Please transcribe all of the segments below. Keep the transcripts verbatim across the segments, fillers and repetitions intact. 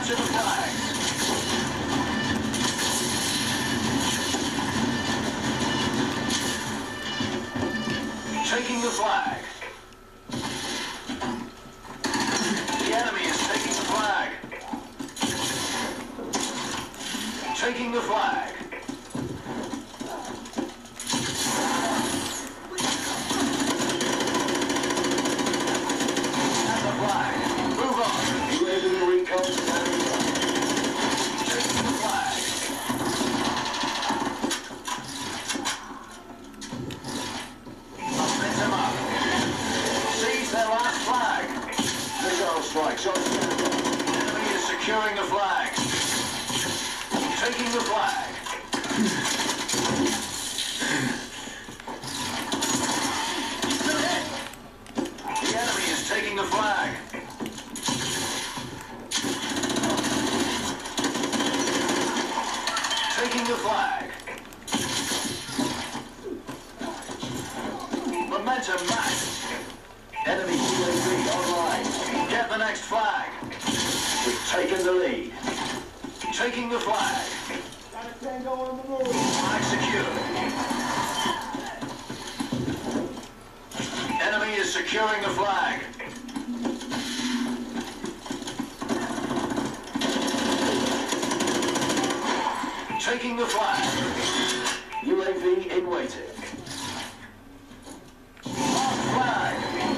to the flag. Taking the flag. The enemy is taking the flag. Taking the flag. And the flag. Move on. U A V recon standing by. Taking the flag. Momentum up. Seize their last flag. Missile strikes on standby. Enemy is securing the flag. Taking the flag. The enemy is taking the flag. Taking the flag. Momentum max. Enemy U A V online. Get the next flag. We've taken the lead. Taking the flag. Flag secured. Enemy is securing the flag. Taking the flag. U A V in waiting. Last flag.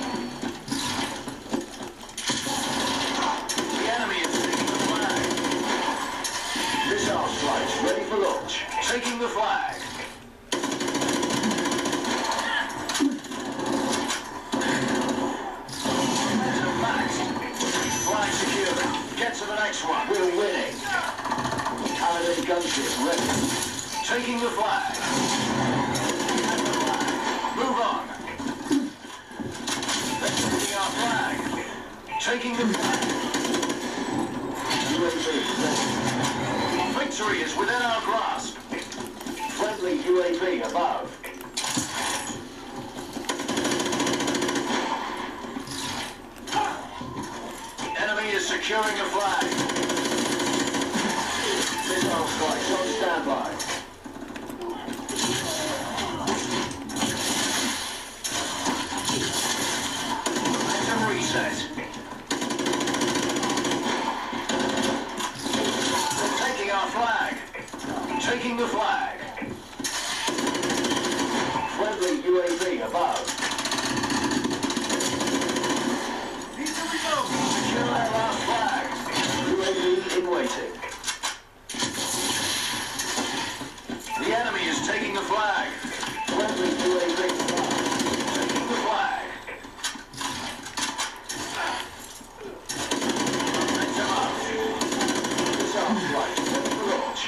The enemy is taking the flag. Missile strikes ready for launch. Taking the flag. Momentum maxed. Flag secured. Get to the next one. We're winning. Paladin gunship ready. Taking the flag. And the flag. Move on. They're taking our flag. Taking the flag. U A V ready. Victory is within our grasp. Friendly U A V above. Enemy is securing the flag. Missile strikes on standby. Momentum reset. They're taking our flag. Taking the flag. Friendly U A V above. Secure that last flag. U A V in waiting. The enemy is taking the flag. Friendly U A V taking the flag. Momentum up. Missile flight ready for launch.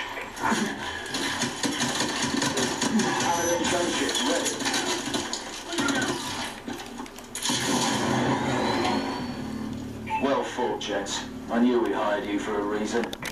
Paladin gunship ready. Well fought, gents. I knew we hired you for a reason.